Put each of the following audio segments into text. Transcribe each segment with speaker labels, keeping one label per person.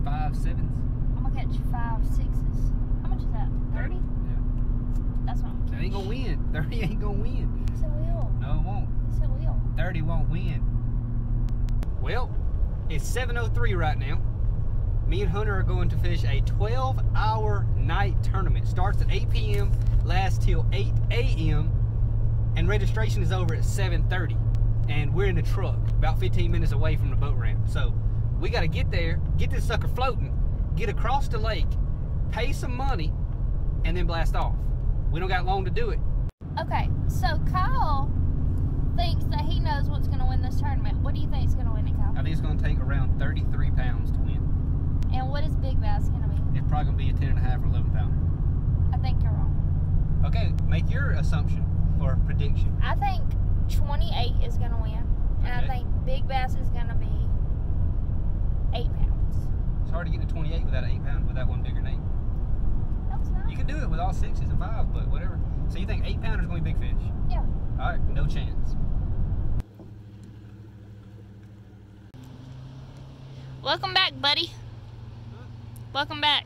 Speaker 1: 5 7s.
Speaker 2: I'm gonna catch 5 6s. How much is that? 30?
Speaker 1: Yeah.
Speaker 2: That's what I'm
Speaker 1: That
Speaker 2: catching.
Speaker 1: ain't gonna win. 30 ain't gonna win.
Speaker 2: Yes, it will.
Speaker 1: No, it won't.
Speaker 2: Yes, it will.
Speaker 1: 30 won't win. Well, it's 7:03 right now. Me and Hunter are going to fish a 12-hour night tournament. Starts at 8 p.m., lasts till 8 a.m., and registration is over at 7:30. And we're in the truck, about 15 minutes away from the boat ramp. So we got to get there, get this sucker floating, get across the lake, pay some money, and then blast off. We don't got long to do it.
Speaker 2: Okay, so Kyle thinks that he knows what's going to win this tournament. What do you think is going to win it, Kyle?
Speaker 1: I think it's going to take around 33 pounds to win.
Speaker 2: And what is Big Bass going to be?
Speaker 1: It's probably going to be a 10.5 or 11 pounder.
Speaker 2: I think you're wrong.
Speaker 1: Okay, make your assumption or prediction.
Speaker 2: I think 28 is going to win. And I
Speaker 1: Okay.
Speaker 2: think Big Bass is going to be 8 pounds.
Speaker 1: It's hard to get to 28 without an 8 pound, without one bigger than 8.
Speaker 2: No, it's not.
Speaker 1: You can do it with all 6s and 5s, but whatever. So you think 8 pounders is going to be big fish?
Speaker 2: Yeah.
Speaker 1: All right, no chance.
Speaker 2: Welcome back, buddy. Welcome back.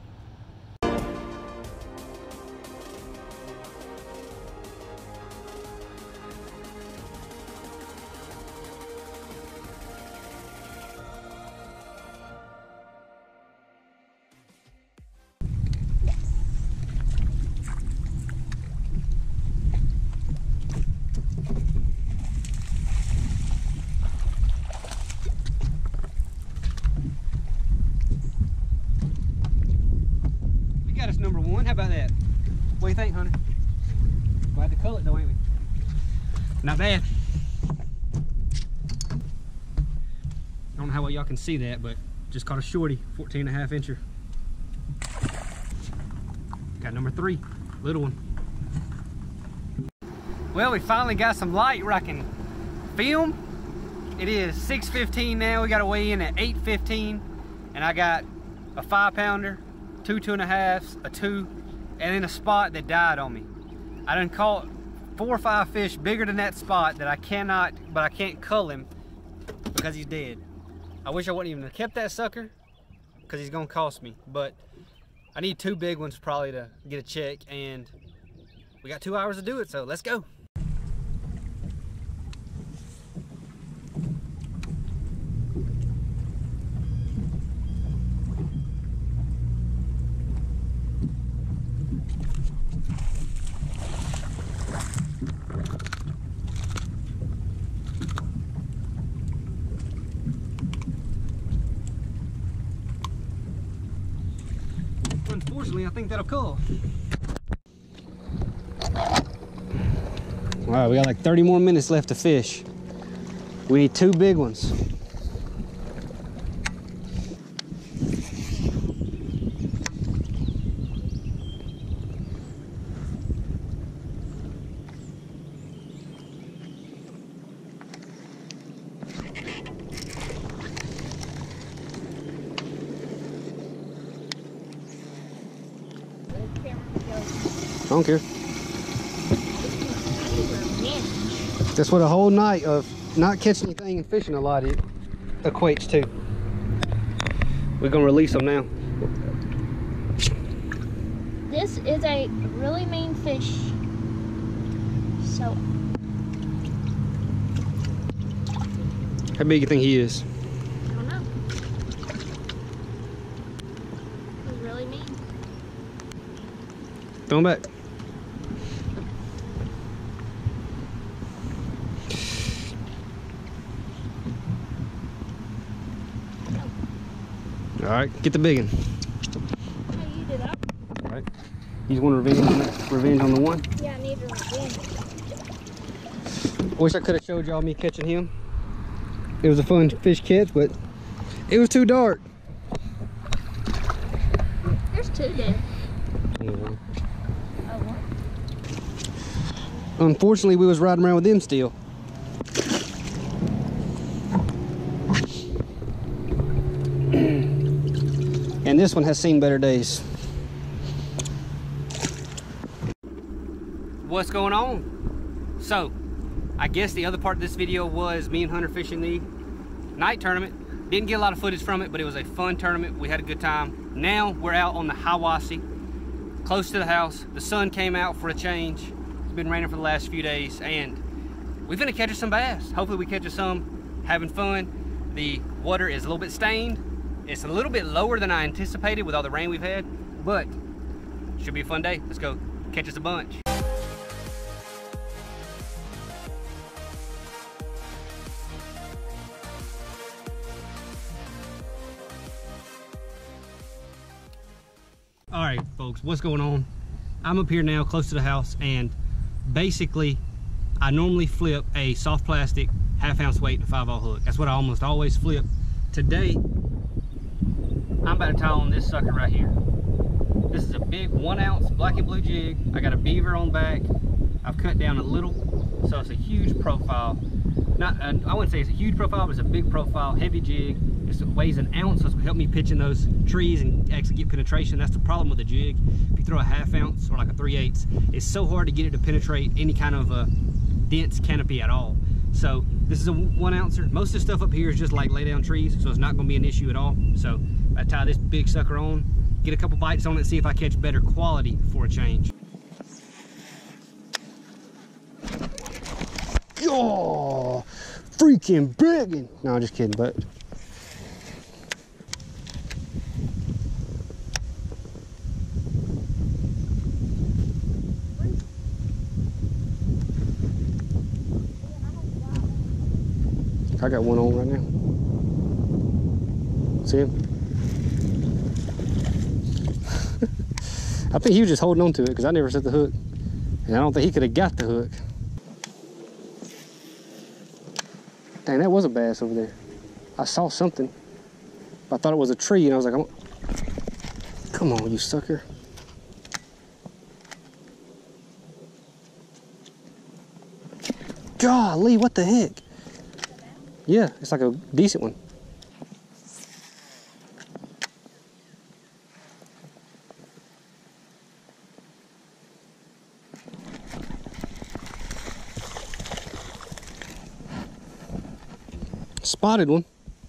Speaker 1: Number 1, how about that? What do you think, Hunter? Glad to cull it though, ain't we? Not bad. I don't know how well y'all can see that, but just caught a shorty, 14.5 incher. Got number 3, little one. Well, we finally got some light where I can film. It is 6:15 now. We got to weigh in at 8:15, and I got a 5 pounder, 2 2.5s, a 2, and then a spot that died on me. I done caught 4 or 5 fish bigger than that spot that I can't cull him because he's dead. I wish I wouldn't even have kept that sucker because he's gonna cost me, but I need 2 big ones probably to get a check, and we got 2 hours to do it, so let's go. Unfortunately, I think that'll cull. All right, we got like 30 more minutes left to fish. We need 2 big ones. I don't care. That's what a whole night of not catching anything and fishing a lot equates to. We're gonna release them now.
Speaker 2: This is a really mean fish. So,
Speaker 1: how big do you think he is?
Speaker 2: I don't know. He's really mean.
Speaker 1: Throw him back. All right, get the big one.
Speaker 2: Hey, you did that.
Speaker 1: All right. You just want revenge on the one?
Speaker 2: Yeah, I need a revenge.
Speaker 1: Wish I could have showed y'all me catching him. It was a fun fish catch, but it was too dark.
Speaker 2: There's 2 there.
Speaker 1: Yeah.
Speaker 2: Oh, what?
Speaker 1: Unfortunately, we was riding around with them still. And this one has seen better days. What's going on? So, I guess the other part of this video was me and Hunter fishing the night tournament. Didn't get a lot of footage from it, but it was a fun tournament. We had a good time. Now we're out on the Hiwassee, close to the house. The sun came out for a change. It's been raining for the last few days, and we're gonna catch us some bass. Hopefully we catch us some, having fun. The water is a little bit stained. It's a little bit lower than I anticipated with all the rain we've had, but should be a fun day. Let's go catch us a bunch. All right, folks, what's going on? I'm up here now close to the house, and basically I normally flip a soft plastic 1/2 ounce weight and a 5/0 hook. That's what I almost always flip. Today I'm about to tie on this sucker right here. This is a big 1 ounce black and blue jig. I got a beaver on back. I've cut down a little, so it's a huge profile. I wouldn't say it's a huge profile, but it's a big profile, heavy jig. It weighs 1 ounce, so it's gonna help me pitch in those trees and actually get penetration. That's the problem with the jig. If you throw a 1/2 ounce or like a 3/8, it's so hard to get it to penetrate any kind of a dense canopy at all. So this is a 1 ouncer. Most of the stuff up here is just like lay down trees, so it's not gonna be an issue at all. So I tie this big sucker on, get a couple bites on it, and see if I catch better quality for a change. Oh, freaking big! No, I'm just kidding, but I got one on right now. See him? I think he was just holding on to it because I never set the hook. And I don't think he could have got the hook. Dang, that was a bass over there. I saw something. I thought it was a tree, and I was like, come on, you sucker. Golly, what the heck? Yeah, it's like a decent one. Spotted one.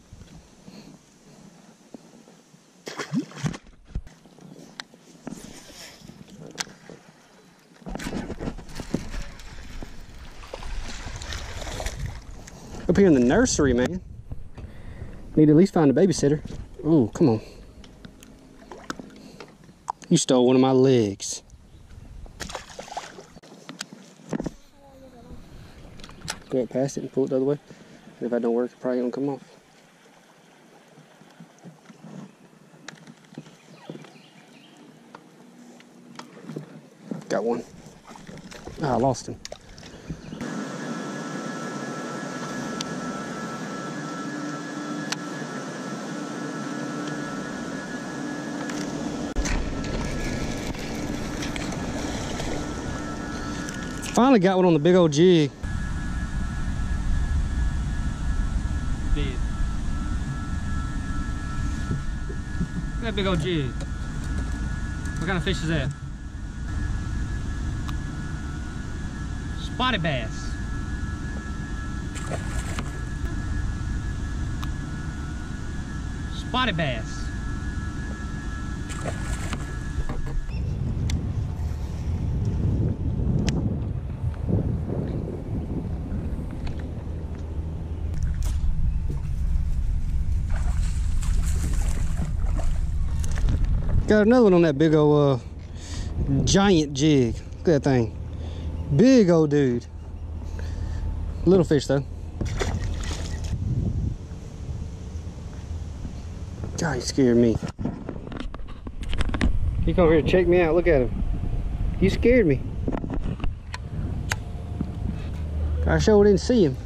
Speaker 1: Up here in the nursery, man. Need to at least find a babysitter. Oh, come on. You stole one of my legs. Go up past it and pull it the other way. And if that don't work, it probably won't come off. Got one. Ah, I lost him. Finally got one on the big old jig. Dead. Look at that big old jig. What kind of fish is that? Spotted bass. Spotted bass. Got another one on that big old giant jig. Look at that thing. Big old dude. Little fish though. God, he scared me. He come here to check me out. Look at him. You scared me. I sure didn't see him.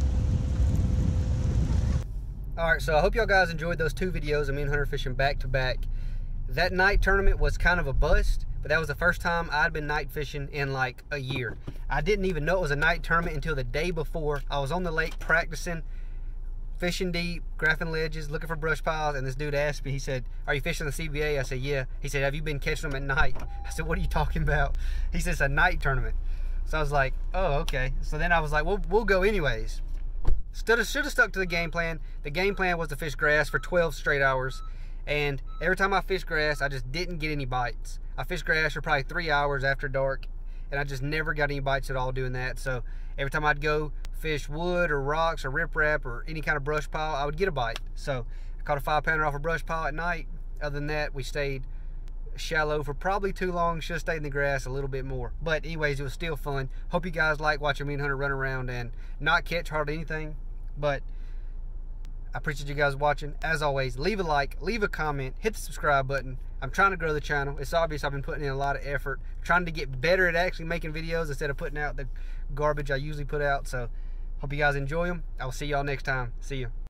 Speaker 1: Alright, so I hope y'all guys enjoyed those 2 videos of me and Hunter fishing back to back. That night tournament was kind of a bust, but that was the first time I'd been night fishing in like a year. I didn't even know it was a night tournament until the day before. I was on the lake practicing, fishing deep, graphing ledges, looking for brush piles, and this dude asked me, he said, "Are you fishing the CBA?" I said, "Yeah." He said, "Have you been catching them at night?" I said, "What are you talking about?" He said, "It's a night tournament." So I was like, "Oh, okay." So then I was like, we'll go anyways. should have stuck to the game plan. The game plan was to fish grass for 12 straight hours. And every time I fished grass, I just didn't get any bites. I fished grass for probably 3 hours after dark, and I just never got any bites at all doing that. So every time I'd go fish wood or rocks or riprap or any kind of brush pile, I would get a bite. So I caught a 5-pounder off a brush pile at night. Other than that, we stayed shallow for probably too long. Should have stayed in the grass a little bit more. But anyways, it was still fun. Hope you guys like watching me and Hunter run around and not catch hardly anything. But I appreciate you guys watching. As always, leave a like, leave a comment, hit the subscribe button. I'm trying to grow the channel. It's obvious I've been putting in a lot of effort, trying to get better at actually making videos instead of putting out the garbage I usually put out. So hope you guys enjoy them. I will see y'all next time. See you.